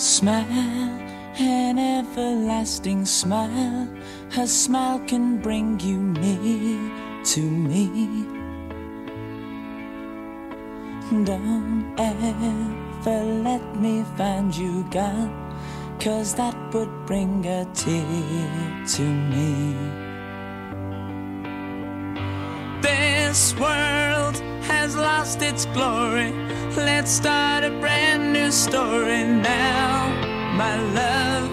Smile, an everlasting smile. Her smile can bring you near to me. Don't ever let me find you gone, 'cause that would bring a tear to me. This world has lost its glory. Let's start a brand new story now, my love.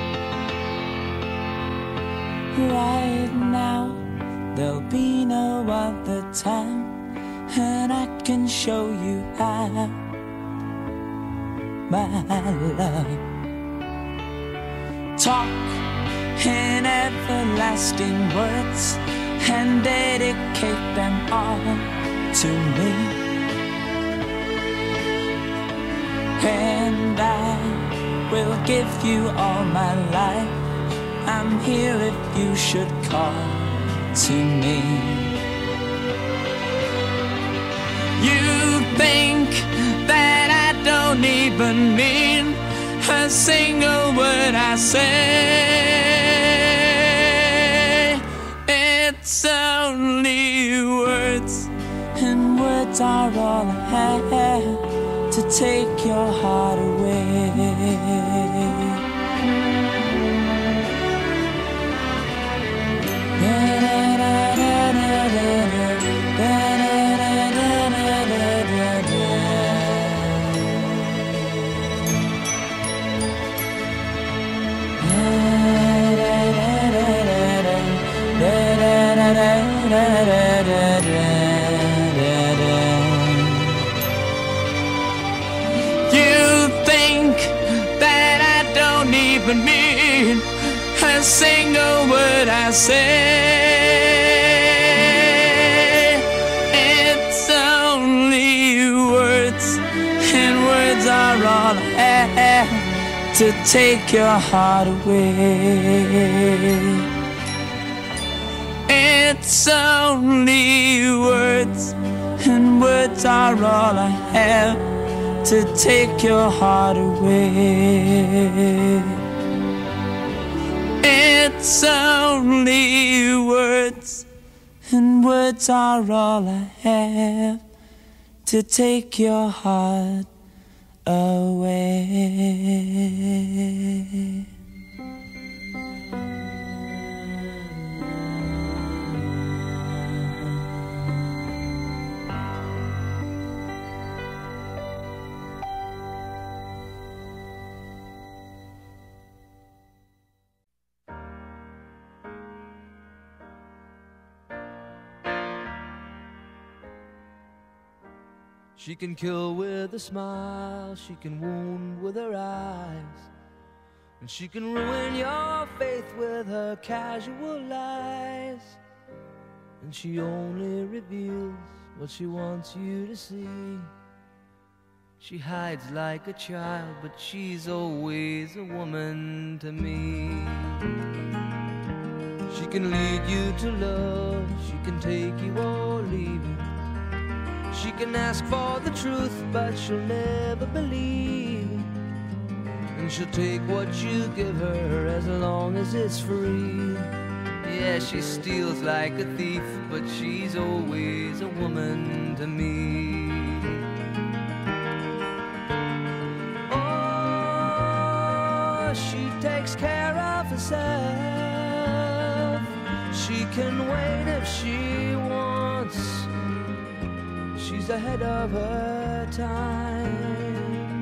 Right now, there'll be no other time, and I can show you how, my love. Talk in everlasting words and dedicate them all to me. And I will give you all my life. I'm here if you should call to me. You think that I don't even mean a single word I say. It's only words, and words are all I have to take your heart away. You think that I don't even mean a single word I say. It's only words, and words are all I have to take your heart away. It's only words, and words are all I have to take your heart away. It's only words, and words are all I have to take your heart away. She can kill with a smile, she can wound with her eyes, and she can ruin your faith with her casual lies. And she only reveals what she wants you to see. She hides like a child, but she's always a woman to me. She can lead you to love, she can take you or leave you. She can ask for the truth, but she'll never believe. And she'll take what you give her as long as it's free. Yeah, she steals like a thief, but she's always a woman to me. Oh, she takes care of herself. She can wait if she wants. She's ahead of her time.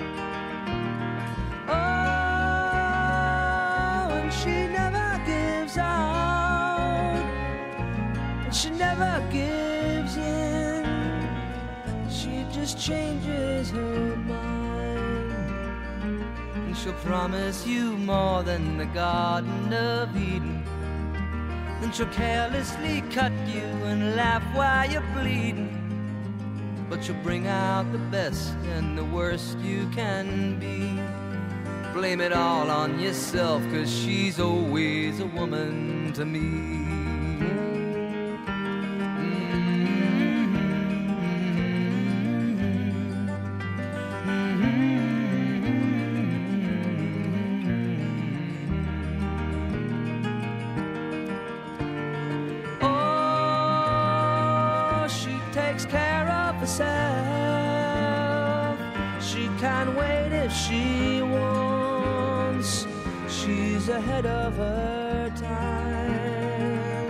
Oh, and she never gives out, and she never gives in. She just changes her mind, and she'll promise you more than the Garden of Eden. Then she'll carelessly cut you and laugh while you're bleeding. But you'll bring out the best and the worst you can be. Blame it all on yourself, 'cause she's always a woman to me. herself. She can't wait if she wants. She's ahead of her time.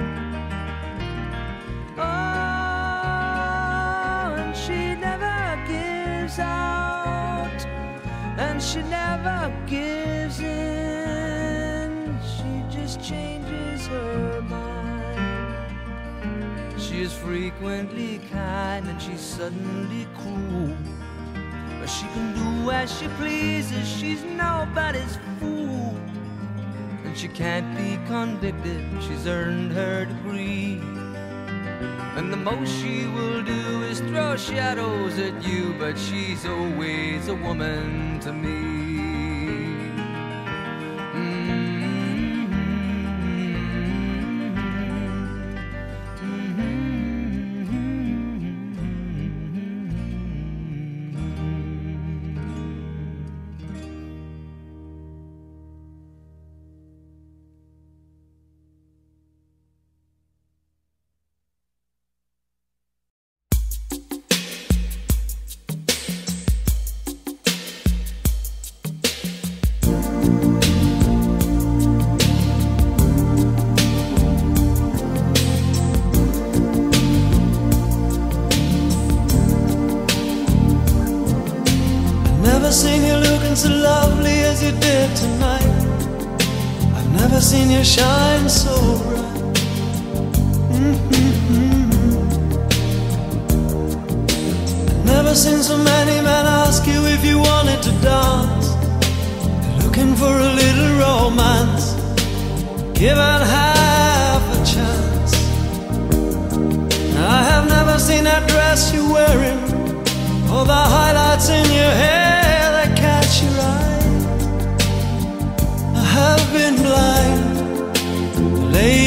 Oh, and she never gives out, and she never gives in. She just changes her mind. She is frequently kind and she's suddenly cruel, but she can do as she pleases. She's nobody's fool, and she can't be convicted. She's earned her degree, and the most she will do is throw shadows at you, but she's always a woman to me. Never seen you looking so lovely as you did tonight. I've never seen you shine so bright. I've never seen so many men ask you if you wanted to dance. You're looking for a little romance, give it half a chance. I have never seen that dress you're wearing, or the highlights in your hair that catch your eye. I have been blind,